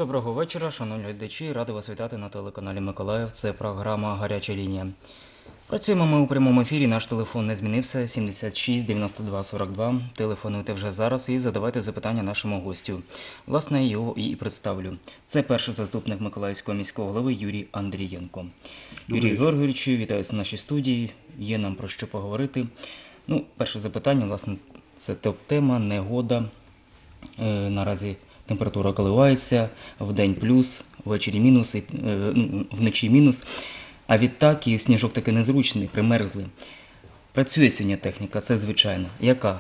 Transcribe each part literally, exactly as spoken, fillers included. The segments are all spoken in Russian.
Доброго вечора, шановні глядачі. Радий вас вітати на телеканалі Миколаїв. Це програма «Гаряча лінія». Працюємо ми у прямому ефірі. Наш телефон не змінився – сімдесят шість дев'яносто два сорок два. Телефонуйте вже зараз і задавайте запитання нашому гостю. Власне, його і представлю. Це перший заступник Миколаївського міського голови Юрій Андрієнко. Юрій Георгійович, вітаю в нашій студії. Є нам про що поговорити. Ну, перше запитання, власне, це топ-тема, негода. Е, наразі температура коливається, вдень плюс, ввечері мінус, і, е, ну, вночі мінус. А відтак і сніжок таки незручний, примерзли. Працює сьогодні техніка, це звичайно. Яка?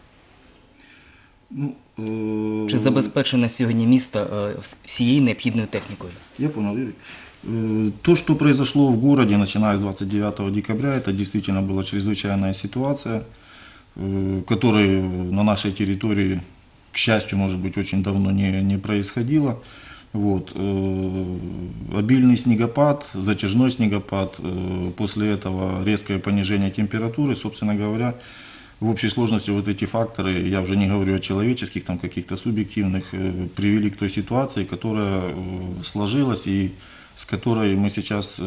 Ну, э... Чи забезпечено сьогодні місто е, всією необхідною технікою? Я понял, Юрий. Э, то, что произошло в городе, начиная с двадцать девятого декабря, это действительно была чрезвычайная ситуация, э, которая на нашей территории, к счастью, может быть, очень давно не, не происходила. Вот. Обильный снегопад, затяжной снегопад, после этого резкое понижение температуры, собственно говоря, в общей сложности вот эти факторы, я уже не говорю о человеческих, там каких-то субъективных, привели к той ситуации, которая сложилась и с которой мы сейчас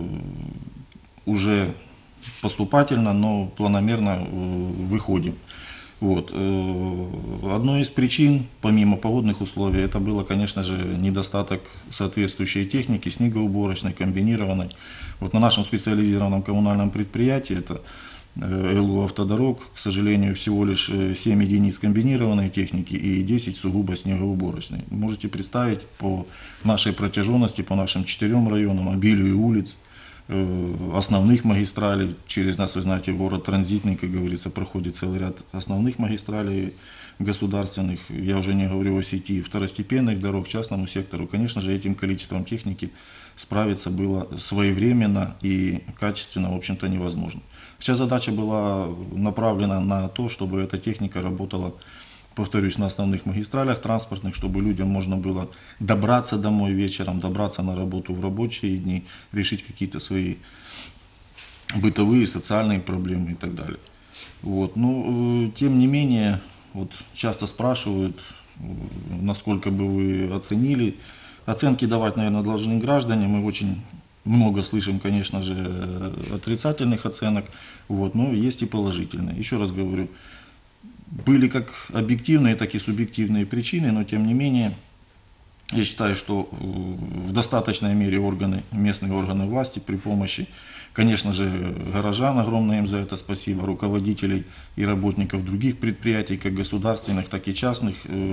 уже поступательно, но планомерно выходим. Вот. Одной из причин, помимо погодных условий, это было, конечно же, недостаток соответствующей техники, снегоуборочной, комбинированной. Вот на нашем специализированном коммунальном предприятии, это эл у «Автодорог», к сожалению, всего лишь семь единиц комбинированной техники и десять сугубо снегоуборочной. Можете представить по нашей протяженности, по нашим четырем районам, обилию улиц, основных магистралей. Через нас, вы знаете, город транзитный, как говорится, проходит целый ряд основных магистралей государственных. Я уже не говорю о сети второстепенных дорог, частному сектору. Конечно же, этим количеством техники справиться было своевременно и качественно, в общем-то, невозможно. Вся задача была направлена на то, чтобы эта техника работала, повторюсь, на основных магистралях транспортных, чтобы людям можно было добраться домой вечером, добраться на работу в рабочие дни, решить какие-то свои бытовые, социальные проблемы и так далее. Вот. Но, тем не менее, вот часто спрашивают, насколько бы вы оценили. Оценки давать, наверное, должны граждане. Мы очень много слышим, конечно же, отрицательных оценок, вот, но есть и положительные. Еще раз говорю, были как объективные, так и субъективные причины, но тем не менее, я считаю, что в достаточной мере органы, местные органы власти при помощи, конечно же, горожан, огромное им за это спасибо, руководителей и работников других предприятий, как государственных, так и частных,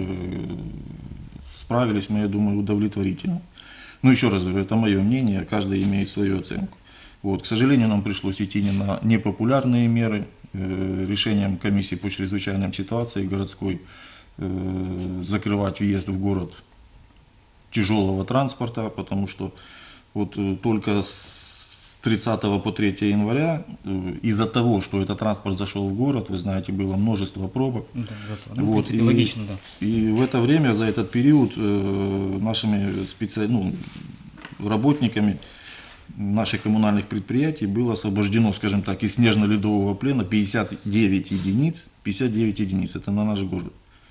справились, мы, я думаю, удовлетворительно. Но еще раз говорю, это мое мнение, каждый имеет свою оценку. Вот, к сожалению, нам пришлось идти не на непопулярные меры. Решением комиссии по чрезвычайным ситуациям городской э, закрывать въезд в город тяжелого транспорта, потому что вот э, только с тридцатого по третье января э, из-за того, что этот транспорт зашел в город, вы знаете, было множество пробок. Да, зато, ну, вот, и, логично, да. И в это время, за этот период, э, нашими специ... ну, работниками наших коммунальных предприятий было освобождено, скажем так, из снежно-ледового плена пятьдесят девять единиц, пятьдесят девять единиц, это на наш город,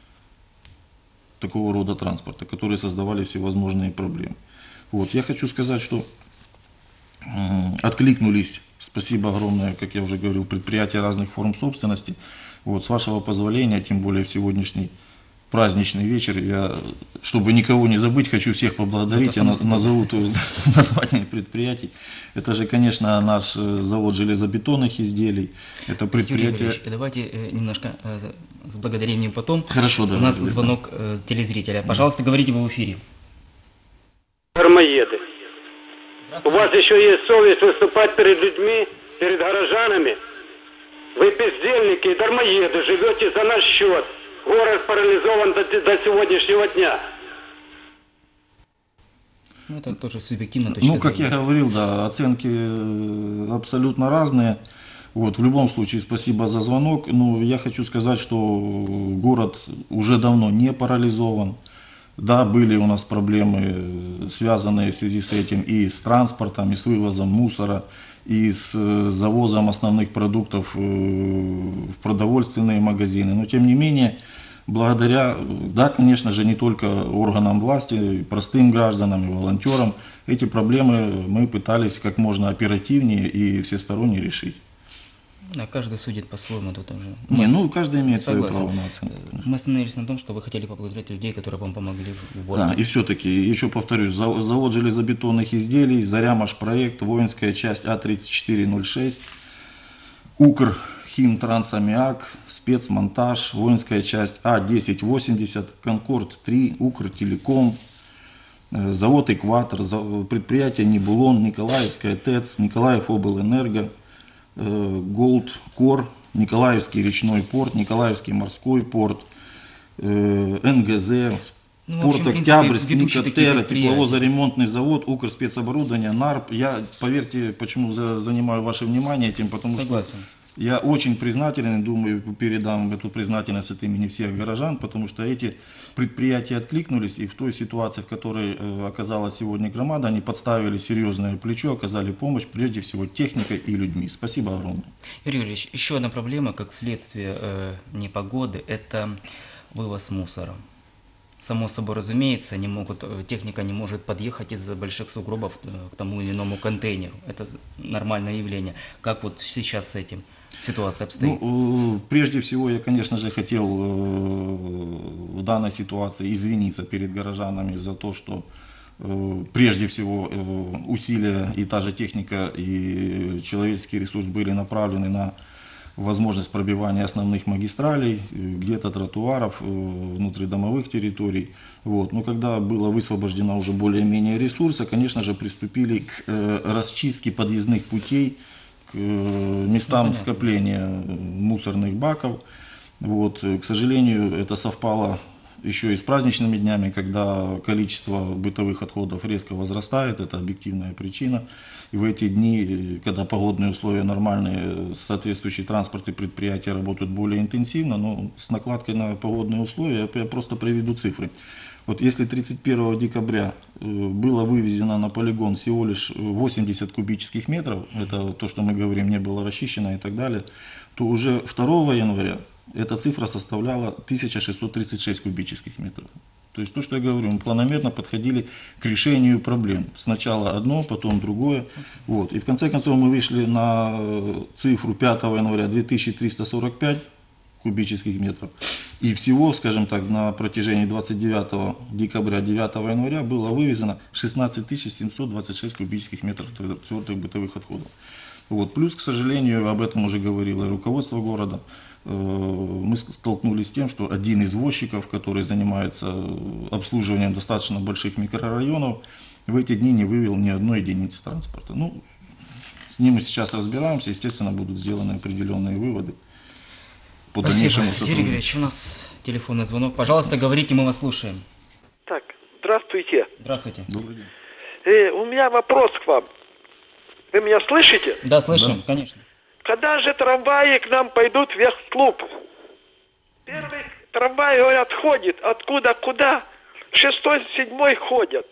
такого рода транспорта, которые создавали всевозможные проблемы. Вот, я хочу сказать, что э, откликнулись, спасибо огромное, как я уже говорил, предприятия разных форм собственности. Вот, с вашего позволения, тем более в сегодняшний праздничный вечер, я, чтобы никого не забыть, хочу всех поблагодарить, я назову название предприятий. Это же, конечно, наш завод железобетонных изделий, это предприятие... Юрий давайте немножко с благодарением потом. Хорошо, да. У нас звонок с телезрителя. Пожалуйста, говорите вы в эфире. Дармоеды. У вас еще есть совесть выступать перед людьми, перед горожанами. Вы бездельники и дармоеды, живете за наш счет. Город парализован до, до сегодняшнего дня. Ну, это тоже субъективно. Точка ну, как зрения. Я говорил, да, оценки абсолютно разные. Вот, в любом случае, спасибо за звонок. Ну, я хочу сказать, что город уже давно не парализован. Да, были у нас проблемы, связанные в связи с этим и с транспортом, и с вывозом мусора, и с завозом основных продуктов в продовольственные магазины. Но, тем не менее, благодаря, да, конечно же, не только органам власти, простым гражданам и волонтерам, эти проблемы мы пытались как можно оперативнее и всесторонне решить. Да, каждый судит по-своему тут уже. Не, ну, каждый имеет свое Согласен. право на оценку. Мы остановились на том, что вы хотели поблагодарить людей, которые вам помогли в уборке. Да, и все-таки, еще повторюсь, зав- завод железобетонных изделий, Зарямаш-проект, воинская часть А тридцать четыре ноль шесть, Укр, Химтрансаммиак, спецмонтаж, воинская часть А десять восемьдесят, Конкорд три, Укр Телеком, э, завод Экватор, за- предприятие Небулон, Николаевская ТЭЦ, Николаев облэнерго, э, Голд Кор, Николаевский речной порт, Николаевский морской порт, э, эн гэ зэ, Ну, в порт общем, в принципе, Октябрьск, ведущие такие Никотера, предприятия. тепловозоремонтный завод, Укрспецоборудование, НАРП. Я, поверьте, почему за- занимаю ваше внимание этим, потому Согласен. что я очень признателен, и думаю, передам эту признательность от имени всех горожан, потому что эти предприятия откликнулись, и в той ситуации, в которой э, оказалась сегодня громада, они подставили серьезное плечо, оказали помощь, прежде всего, техникой и людьми. Спасибо огромное. Юрий Юрьевич, еще одна проблема, как следствие э, непогоды, это вывоз мусора. Само собой разумеется, не могут, э, техника не может подъехать из-за больших сугробов э, к тому или иному контейнеру. Это нормальное явление. Как вот сейчас с этим ситуация обстоит? Ну, э, прежде всего, я, конечно же, хотел э, в данной ситуации извиниться перед горожанами за то, что э, прежде всего э, усилия и та же техника, и человеческий ресурс были направлены на возможность пробивания основных магистралей, э, где-то тротуаров, э, внутридомовых территорий. Вот. Но когда было высвобождено уже более-менее ресурса, конечно же, приступили к э, расчистке подъездных путей, к э, местам понятно. скопления мусорных баков. Вот. К сожалению, это совпало еще и с праздничными днями, когда количество бытовых отходов резко возрастает, это объективная причина. И в эти дни, когда погодные условия нормальные, соответствующие транспорт и предприятия работают более интенсивно, но с накладкой на погодные условия, я просто приведу цифры. Вот если тридцать первого декабря э, было вывезено на полигон всего лишь восемьдесят кубических метров, это то, что мы говорим, не было расчищено и так далее, то уже второго января эта цифра составляла тысяча шестьсот тридцать шесть кубических метров. То есть то, что я говорю, мы планомерно подходили к решению проблем. Сначала одно, потом другое. Вот. И в конце концов мы вышли на э, цифру пятого января две тысячи триста сорок пять кубических метров. И всего, скажем так, на протяжении двадцать девятого декабря девятого января было вывезено шестнадцать тысяч семьсот двадцать шесть кубических метров твердых бытовых отходов. Вот. Плюс, к сожалению, об этом уже говорило и руководство города, э, мы столкнулись с тем, что один из возчиков, который занимается обслуживанием достаточно больших микрорайонов, в эти дни не вывел ни одной единицы транспорта. Ну, с ним мы сейчас разбираемся, естественно, будут сделаны определенные выводы. По Спасибо. дальнейшему Юрий сотрудничеству. Юрьевич, у нас телефонный звонок. Пожалуйста, говорите, мы вас слушаем. Так, здравствуйте. Здравствуйте. Добрый день. Э, у меня вопрос к вам. Вы меня слышите? Да, слышим, конечно. Когда же трамваи к нам пойдут в Яхт-клуб? Первый трамвай, говорят, ходит. Откуда, куда? Шестой, седьмой ходят.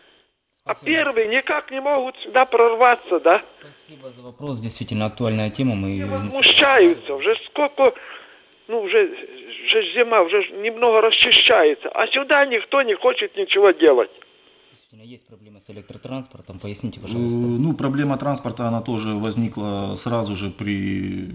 А Спасибо. первые никак не могут сюда прорваться, да? Спасибо за вопрос. Действительно актуальная тема. Мы... Возмущаются. Уже сколько, ну, уже, уже зима, уже немного расчищается. А сюда никто не хочет ничего делать. Действительно, есть проблемы с электротранспортом. Поясните, Э, пожалуйста. Ну, проблема транспорта, она тоже возникла сразу же при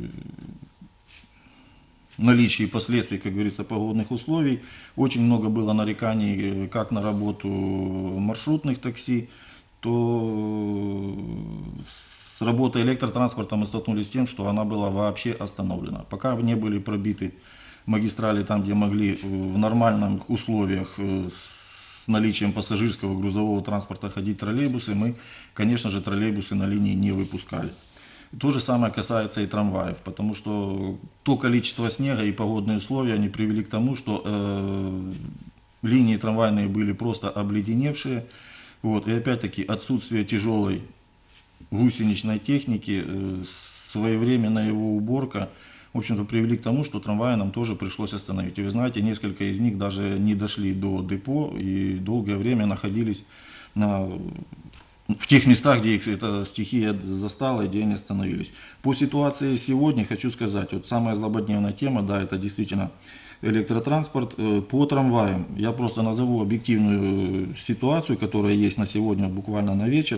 наличии последствий, как говорится, погодных условий. Очень много было нареканий э, как на работу маршрутных такси, то с работой электротранспорта мы столкнулись с тем, что она была вообще остановлена. Пока не были пробиты магистрали там, где могли в нормальных условиях э, с наличием пассажирского грузового транспорта ходить троллейбусы, мы, конечно же, троллейбусы на линии не выпускали. То же самое касается и трамваев, потому что то количество снега и погодные условия они привели к тому, что э, линии трамвайные были просто обледеневшие. Вот. И опять-таки отсутствие тяжелой гусеничной техники, э, своевременная его уборка, в общем-то, привели к тому, что трамваи нам тоже пришлось остановить. И вы знаете, несколько из них даже не дошли до депо и долгое время находились на... в тех местах, где их эта стихия застала и где они остановились. По ситуации сегодня хочу сказать, вот самая злободневная тема, да, это действительно электротранспорт. Э, По трамваям я просто назову объективную ситуацию, которая есть на сегодня, буквально на вечер.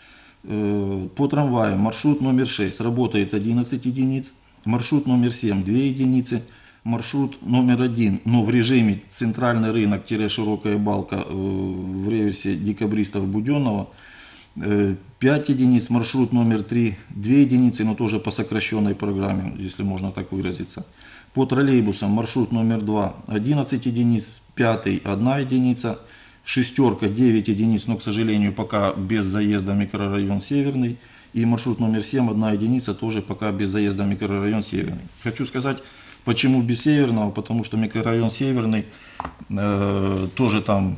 Э, По трамваям маршрут номер шесть работает одиннадцать единиц, маршрут номер семь две единицы, маршрут номер один, но в режиме центральный рынок-широкая балка э, в реверсе декабристов Буденного, э, пять единиц, маршрут номер три две единицы, но тоже по сокращенной программе, если можно так выразиться. По троллейбусам маршрут номер два одиннадцать единиц, пятый одна единица, шестерка девять единиц, но, к сожалению, пока без заезда в микрорайон Северный. И маршрут номер семь одна единица, тоже пока без заезда в микрорайон Северный. Хочу сказать, почему без Северного, потому что микрорайон Северный, э, тоже там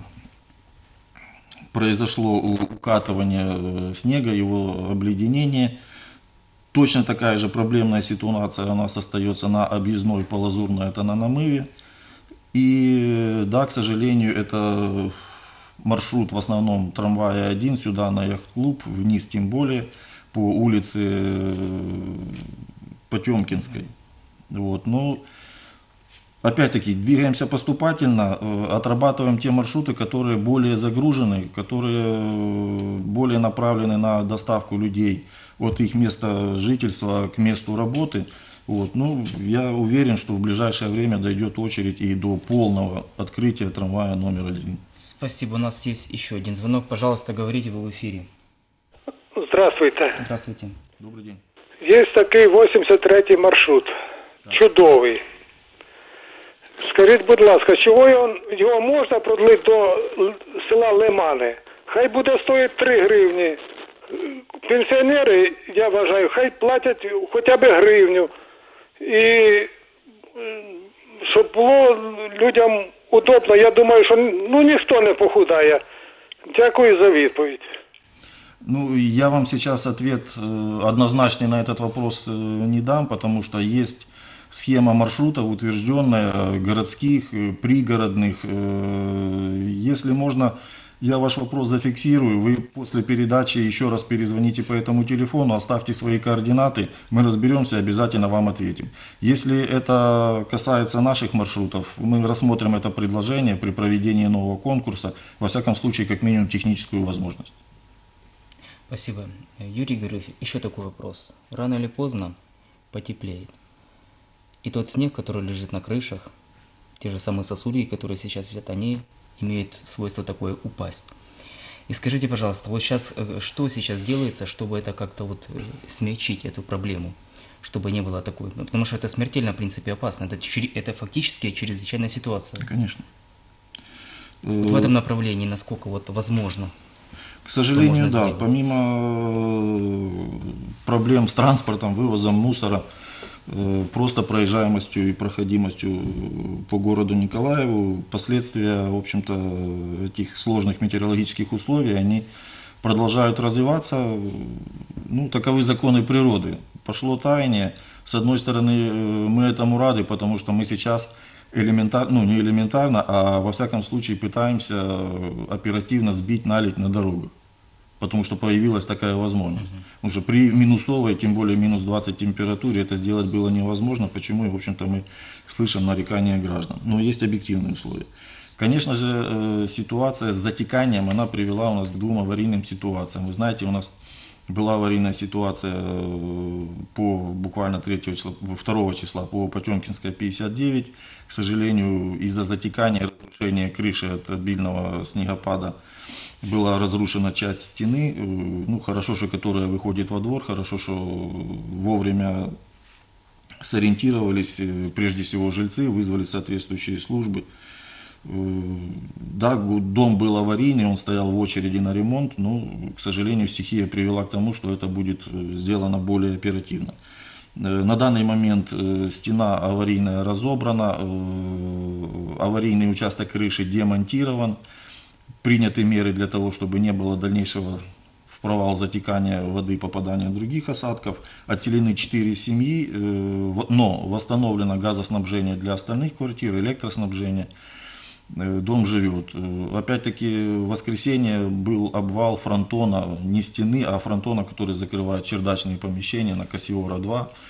произошло укатывание снега, его обледенение. Точно такая же проблемная ситуация у нас остается на объездной по Лазурной, это на намыве. И да, к сожалению, это маршрут в основном трамвая один, сюда на яхт-клуб, вниз тем более, по улице Потемкинской. Вот. Но опять-таки двигаемся поступательно, отрабатываем те маршруты, которые более загружены, которые более направлены на доставку людей от их места жительства к месту работы. Вот. Ну, я уверен, что в ближайшее время дойдет очередь и до полного открытия трамвая номер один. Спасибо. У нас есть еще один звонок. Пожалуйста, говорите, вы в эфире. Здравствуйте. Здравствуйте. Добрый день. Є такий вісімдесят третій маршрут. Чудовий. Скажіть, будь ласка, чого його, його можна продлити до л- села Лимани? Хай буде стоїть три гривні. Пенсіонери, я вважаю, хай платять хоча б гривню. І м, щоб було людям удобно, я думаю, що ну ніхто не похудає. Дякую за відповідь. Ну, я вам сейчас ответ э, однозначный на этот вопрос э, не дам, потому что есть схема маршрутов, утвержденная, э, городских, э, пригородных. Э, Если можно, я ваш вопрос зафиксирую, вы после передачи еще раз перезвоните по этому телефону, оставьте свои координаты, мы разберемся и обязательно вам ответим. Если это касается наших маршрутов, мы рассмотрим это предложение при проведении нового конкурса, во всяком случае, как минимум техническую возможность. Спасибо. Юрий Григорьевич, еще такой вопрос. Рано или поздно потеплеет. И тот снег, который лежит на крышах, те же самые сосульки, которые сейчас висят, они имеют свойство такое упасть. И скажите, пожалуйста, вот сейчас, э, что сейчас делается, чтобы это как-то вот э, смягчить эту проблему, чтобы не было такой, ну, потому что это смертельно, в принципе, опасно, это, чре- это фактически чрезвычайная ситуация. Конечно. Вот в этом направлении, насколько вот возможно. К сожалению, можно да, сделать? помимо э, проблем с транспортом, вывозом мусора, э, просто проезжаемостью и проходимостью по городу Николаеву, последствия, в общем-то, этих сложных метеорологических условий, они продолжают развиваться. Ну, таковы законы природы. Пошло таяние. С одной стороны, э, мы этому рады, потому что мы сейчас элементарно, ну не элементарно, а во всяком случае пытаемся оперативно сбить наледь на дорогах, потому что появилась такая возможность. Потому что при минусовой, тем более минус двадцать температуре, это сделать было невозможно, почему, и в общем-то, мы слышим нарекания граждан. Но есть объективные условия. Конечно же, э, ситуация с затеканием, она привела у нас к двум аварийным ситуациям. Вы знаете, у нас была аварийная ситуация э, по буквально третьего числа, второго числа по Потемкинской пятьдесят девять. К сожалению, из-за затекания, разрушения крыши от обильного снегопада была разрушена часть стены. Э, Ну, хорошо, что которая выходит во двор, хорошо, что вовремя сориентировались, э, прежде всего жильцы, вызвали соответствующие службы. Э, Да, дом был аварийный, он стоял в очереди на ремонт, но, к сожалению, стихия привела к тому, что это будет э, сделано более оперативно. Э, На данный момент э, стена аварийная разобрана, э, аварийный участок крыши демонтирован, приняты меры для того, чтобы не было дальнейшего в провал затекания воды, попадания других осадков. Отселены четыре семьи, э, в- но восстановлено газоснабжение для остальных квартир, электроснабжение. Э, Дом живет. Э, Опять-таки в воскресенье был обвал фронтона, не стены, а фронтона, который закрывает чердачные помещения на Кассиора два.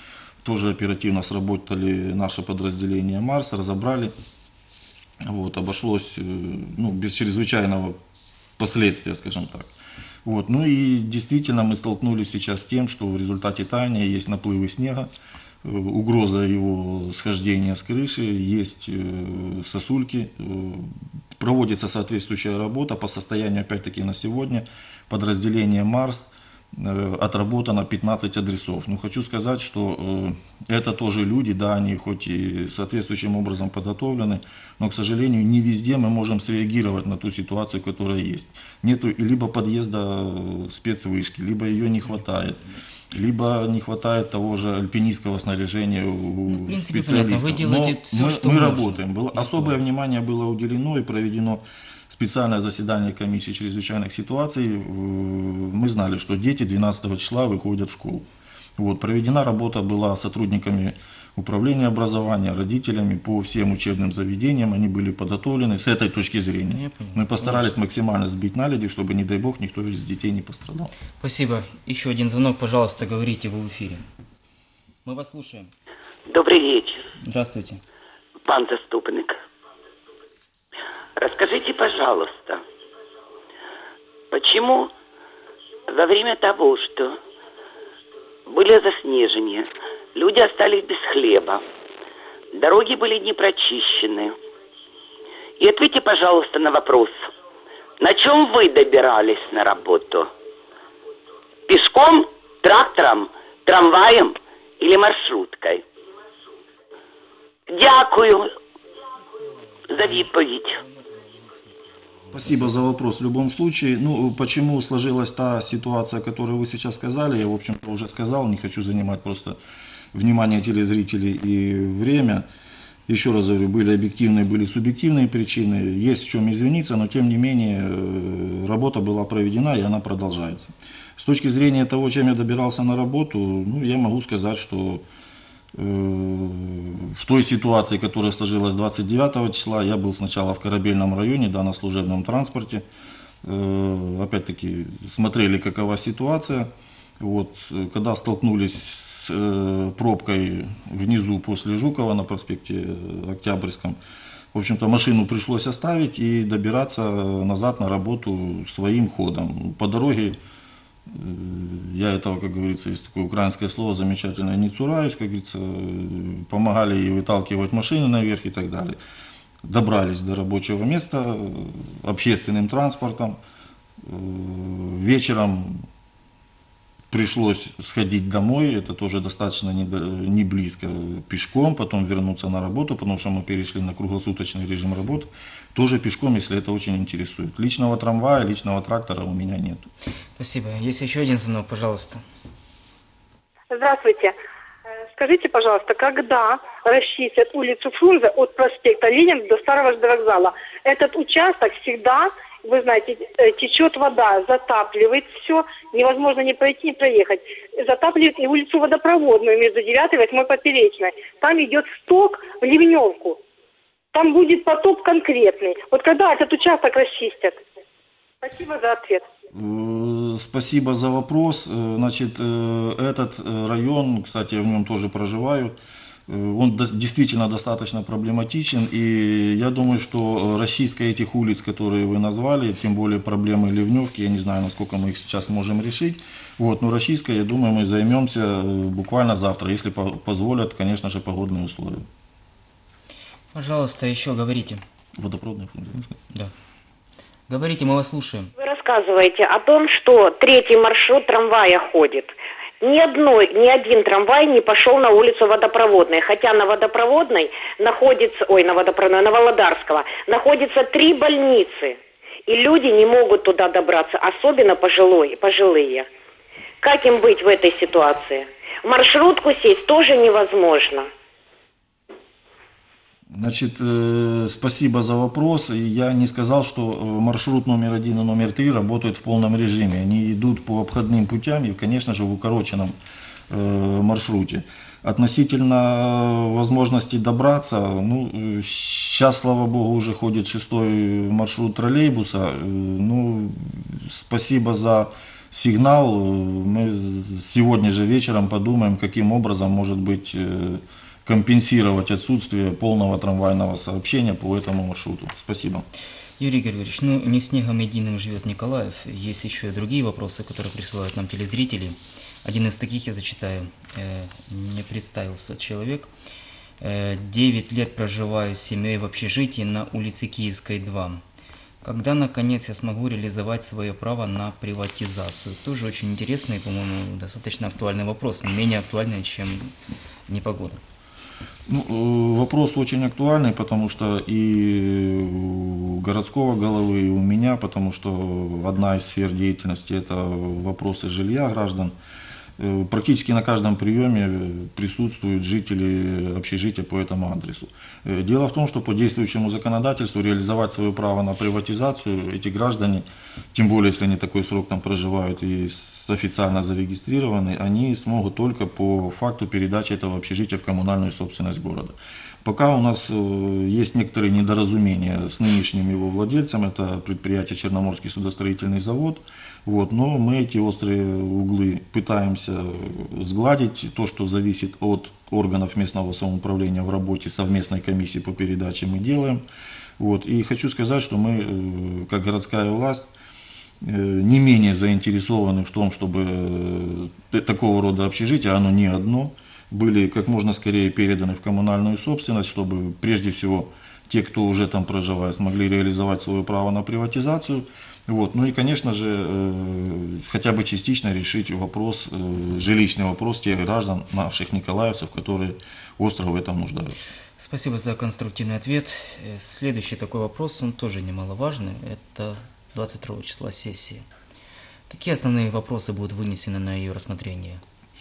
тоже оперативно сработали наши подразделения «Марс», разобрали. Вот, обошлось ну, без чрезвычайного последствия, скажем так. Вот, ну и действительно мы столкнулись сейчас с тем, что в результате таяния есть наплывы снега, угроза его схождения с крыши, есть сосульки, проводится соответствующая работа по состоянию, опять-таки, на сегодня. Подразделение «Марс» отработано пятнадцать адресов. Ну, хочу сказать, что это тоже люди, да, они хоть и соответствующим образом подготовлены, но, к сожалению, не везде мы можем среагировать на ту ситуацию, которая есть. Нету либо подъезда спецвышки, либо ее не хватает, либо не хватает того же альпинистского снаряжения у Ну, в принципе, специалистов. понятно. Вы делаете Но всё, мы, что мы можно. работаем. Было, особое внимание было уделено и проведено специальное заседание комиссии чрезвычайных ситуаций. Мы знали, что дети двенадцатого числа выходят в школу. Вот, проведена работа была сотрудниками управления образования, родителями по всем учебным заведениям. Они были подготовлены с этой точки зрения. Я понял. Мы постарались максимально сбить наледи, чтобы, не дай бог, никто из детей не пострадал. Спасибо. Еще один звонок, пожалуйста, говорите, вы в эфире. Мы вас слушаем. Добрый вечер, Здравствуйте. пан заступник. Расскажите, пожалуйста, почему во время того, что были заснежения, люди остались без хлеба, дороги были не прочищены. И ответьте, пожалуйста, на вопрос, на чем вы добирались на работу? Пешком, трактором, трамваем или маршруткой? Дякую за відповідь. Спасибо за вопрос. В любом случае, ну, почему сложилась та ситуация, которую вы сейчас сказали, я, в общем-то, уже сказал, не хочу занимать просто внимание телезрителей и время. Еще раз говорю, были объективные, были субъективные причины, есть в чем извиниться, но, тем не менее, работа была проведена, и она продолжается. С точки зрения того, чем я добирался на работу, ну, я могу сказать, что в той ситуации, которая сложилась двадцать девятого числа, я был сначала в Корабельном районе, да, на служебном транспорте. Опять-таки смотрели, какова ситуация. Вот, когда столкнулись с пробкой внизу после Жукова на проспекте Октябрьском, в общем-то, машину пришлось оставить и добираться назад на работу своим ходом. По дороге я этого, как говорится, есть такое украинское слово замечательное, не цураюсь, как говорится, помогали ей выталкивать машины наверх и так далее. Добрались до рабочего места общественным транспортом. Вечером пришлось сходить домой, это тоже достаточно не, не близко, пешком, потом вернуться на работу, потому что мы перешли на круглосуточный режим работы, тоже пешком, если это очень интересует. Личного трамвая, личного трактора у меня нет. Спасибо. Есть еще один звонок, пожалуйста. Здравствуйте. Скажите, пожалуйста, когда расчистят улицу Фрунзе от проспекта Ленина до Старого вокзала? Этот участок всегда, вы знаете, течет вода, затапливает все, невозможно ни пройти, ни проехать. Затапливает и улицу Водопроводную между девятой и восьмой поперечной. Там идет сток в Ливневку. Там будет потоп конкретный. Вот когда этот участок расчистят? Спасибо за ответ. Спасибо за вопрос. Значит, этот район, кстати, я в нем тоже проживаю, он действительно достаточно проблематичен, и я думаю, что расчистка этих улиц, которые вы назвали, тем более проблемы Ливневки, я не знаю, насколько мы их сейчас можем решить, вот, но расчисткой, я думаю, мы займемся буквально завтра, если позволят, конечно же, погодные условия. Пожалуйста, еще говорите. Водопроводный фонд. Да. Говорите, мы вас слушаем. Вы рассказываете о том, что третий маршрут трамвая ходит. Ни одной, ни один трамвай не пошел на улицу Водопроводной, хотя на Водопроводной находится, ой, на Водопроводной, на Володарского находится три больницы, и люди не могут туда добраться, особенно пожилые, пожилые. Как им быть в этой ситуации? В маршрутку сесть тоже невозможно. Значит, э, спасибо за вопрос. Я не сказал, что маршрут номер один и номер три работают в полном режиме. Они идут по обходным путям и, конечно же, в укороченном э, маршруте. Относительно возможности добраться, ну, сейчас, слава богу, уже ходит шестой маршрут троллейбуса. Ну, спасибо за сигнал. Мы сегодня же вечером подумаем, каким образом, может быть, компенсировать отсутствие полного трамвайного сообщения по этому маршруту. Спасибо. Юрий Григорьевич, ну не снегом единым живет Николаев, есть еще и другие вопросы, которые присылают нам телезрители. Один из таких я зачитаю. Не представился человек. Девять лет проживаю с семьей в общежитии на улице Киевской, два. Когда, наконец, я смогу реализовать свое право на приватизацию? Тоже очень интересный, по-моему, достаточно актуальный вопрос, не менее актуальный, чем непогода. Ну, вопрос очень актуальный, потому что и у городского головы, и у меня, потому что одна из сфер деятельности – это вопросы жилья граждан. Практически на каждом приеме присутствуют жители общежития по этому адресу. Дело в том, что по действующему законодательству реализовать свое право на приватизацию эти граждане, тем более если они такой срок там проживают и официально зарегистрированы, они смогут только по факту передачи этого общежития в коммунальную собственность города. Пока у нас есть некоторые недоразумения с нынешним его владельцем, это предприятие Черноморский судостроительный завод, вот, но мы эти острые углы пытаемся сгладить. То, что зависит от органов местного самоуправления в работе совместной комиссии по передаче, мы делаем. Вот, и хочу сказать, что мы, как городская власть, не менее заинтересованы в том, чтобы такого рода общежития, оно не одно, были как можно скорее переданы в коммунальную собственность, чтобы прежде всего те, кто уже там проживает, смогли реализовать свое право на приватизацию. Вот. Ну и, конечно же, хотя бы частично решить вопрос, жилищный вопрос тех граждан, наших николаевцев, которые остро в этом нуждаются. Спасибо за конструктивный ответ. Следующий такой вопрос, он тоже немаловажный, это двадцать второго числа сессии. Какие основные вопросы будут вынесены на ее рассмотрение?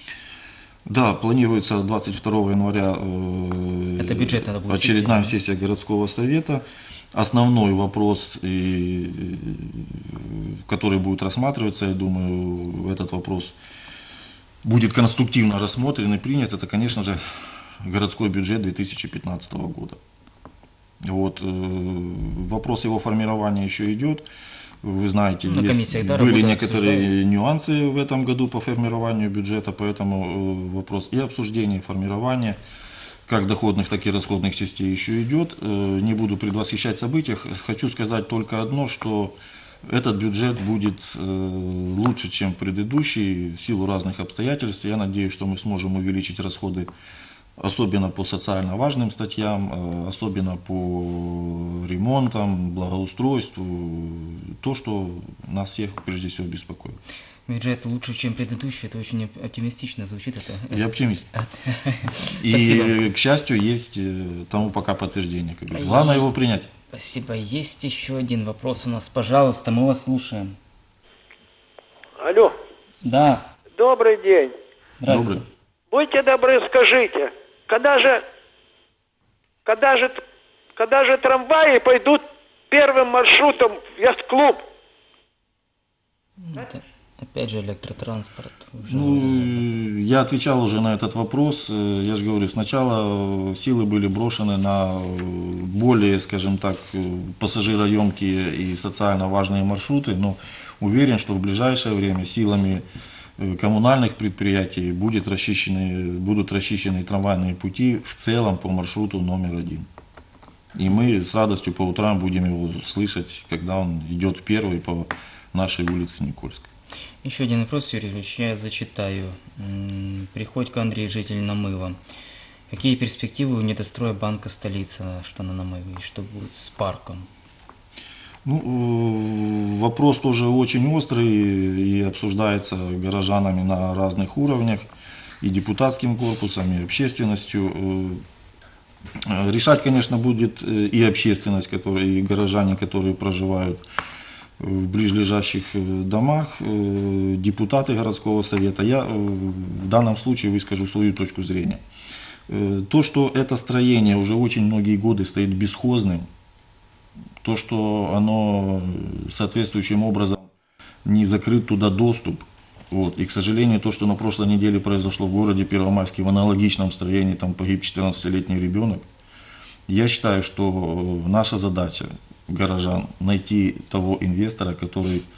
Да, планируется двадцать второго января э, Это бюджетная будет очередная сессия, сессия городского совета. Основной вопрос, и, который будет рассматриваться, я думаю, этот вопрос будет конструктивно рассмотрен и принят, это, конечно же, городской бюджет две тысячи пятнадцатого года. Вот, э, вопрос его формирования еще идет. Вы знаете, на есть, да, были некоторые обсуждали. нюансы в этом году по формированию бюджета, поэтому вопрос и обсуждения, и формирования, как доходных, так и расходных частей еще идет. Не буду предвосхищать события, хочу сказать только одно, что этот бюджет будет лучше, чем предыдущий в силу разных обстоятельств. Я надеюсь, что мы сможем увеличить расходы, особенно по социально важным статьям, особенно по ремонтам, благоустройству, то, что нас всех прежде всего беспокоит. Бюджет лучше, чем предыдущий, это очень оптимистично звучит. Это... Я оптимист. И, к счастью, есть тому пока подтверждение. Главное его принять. Спасибо. Есть еще один вопрос у нас. Пожалуйста, мы вас слушаем. Алло. Да. Добрый день. Здравствуйте. Добрый. Будьте добры, скажите, когда же, когда же, когда же трамваи пойдут первым маршрутом в яхт-клуб? Это, опять же электротранспорт. Уже ну, я отвечал уже на этот вопрос. Я же говорю, сначала силы были брошены на более, скажем так, пассажироемкие и социально важные маршруты, но уверен, что в ближайшее время силами коммунальных предприятий будет расчищены, будут расчищены трамвайные пути в целом по маршруту номер один. И мы с радостью по утрам будем его слышать, когда он идет первый по нашей улице Никольской. Еще один вопрос, Юрий Ильич, я зачитаю. Приходько Андрей, житель Намыва. Какие перспективы у недостроя банка столицы, что на Намыве, и что будет с парком? Ну, вопрос тоже очень острый и обсуждается горожанами на разных уровнях, и депутатским корпусом, и общественностью. Решать, конечно, будет и общественность, и горожане, которые проживают в ближайших домах, депутаты городского совета. Я в данном случае выскажу свою точку зрения. То, что это строение уже очень многие годы стоит бесхозным, то, что оно соответствующим образом не закрыт туда доступ. Вот. И, к сожалению, то, что на прошлой неделе произошло в городе Первомайске в аналогичном строении, там погиб четырнадцатилетний ребенок, я считаю, что наша задача горожан найти того инвестора, который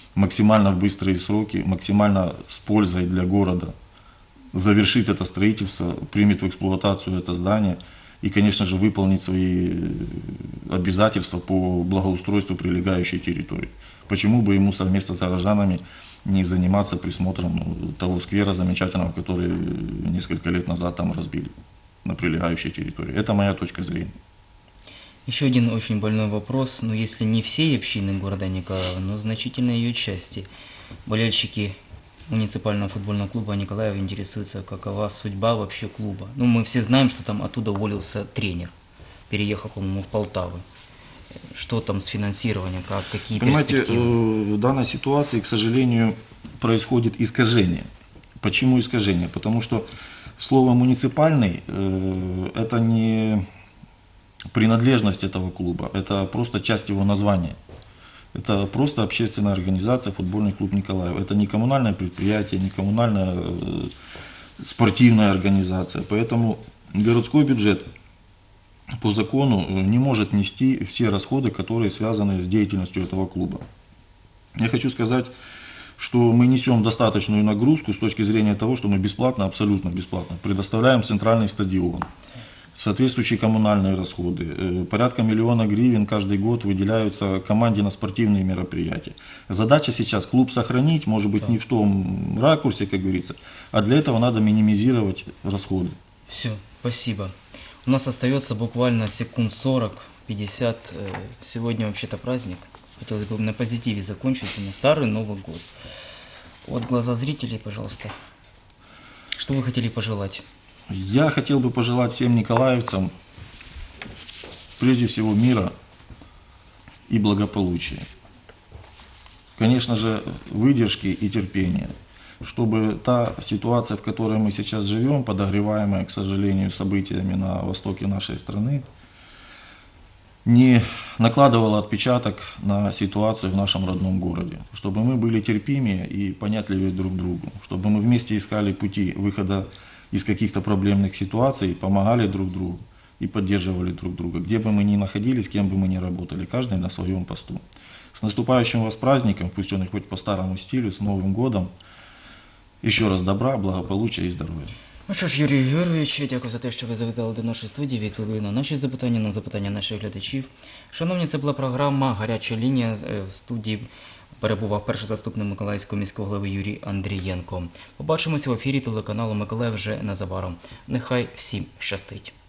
максимально в быстрые сроки, максимально с пользой для города завершит это строительство, примет в эксплуатацию это здание и, конечно же, выполнит свои обязательства по благоустройству прилегающей территории. Почему бы ему совместно с горожанами не заниматься присмотром того сквера замечательного, который несколько лет назад там разбили на прилегающей территории. Это моя точка зрения. Еще один очень больной вопрос. Ну, если не всей общины города Николаева, но значительной ее части. Болельщики муниципального футбольного клуба Николаева интересуются, какова судьба вообще клуба. Ну, мы все знаем, что там оттуда уволился тренер. Переехал, по-моему, в Полтаву. Что там с финансированием, как, какие Понимаете, перспективы? в данной ситуации, к сожалению, происходит искажение. Почему искажение? Потому что слово «муниципальный» – это не принадлежность этого клуба, это просто часть его названия. Это просто общественная организация «Футбольный клуб Николаев». Это не коммунальное предприятие, не коммунальная э, спортивная организация. Поэтому городской бюджет по закону не может нести все расходы, которые связаны с деятельностью этого клуба. Я хочу сказать, что мы несем достаточную нагрузку с точки зрения того, что мы бесплатно, абсолютно бесплатно предоставляем центральный стадион, соответствующие коммунальные расходы. Порядка миллиона гривен каждый год выделяются команде на спортивные мероприятия. Задача сейчас клуб сохранить, может быть, не в том ракурсе, как говорится, а для этого надо минимизировать расходы. Все, спасибо. У нас остается буквально секунд сорок-пятьдесят. Сегодня вообще-то праздник. Хотелось бы на позитиве закончить, на Старый Новый год. Вот глаза зрителей, пожалуйста. Что вы хотели пожелать? Я хотел бы пожелать всем николаевцам, прежде всего, мира и благополучия. Конечно же, выдержки и терпения, чтобы та ситуация, в которой мы сейчас живем, подогреваемая, к сожалению, событиями на востоке нашей страны, не накладывала отпечаток на ситуацию в нашем родном городе. Чтобы мы были терпимее и понятливее друг другу, чтобы мы вместе искали пути выхода из каких-то проблемных ситуаций, помогали друг другу и поддерживали друг друга. Где бы мы ни находились, кем бы мы ни работали, каждый на своем посту. С наступающим вас праздником, пусть он и хоть по старому стилю, с Новым годом. Еще раз добра, благополучия і здоров'я. Ну що ж, Юрій Георгійович, дякую за те, що ви завітали до нашої студії, відповіли на наші запитання, на запитання наших глядачів. Шановні, це була програма «Гаряча лінія». В студії перебував перший заступник Миколаївського міського голови Юрій Андрієнко. Побачимося в ефірі телеканалу «Миколаїв» вже незабаром. Нехай всім щастить.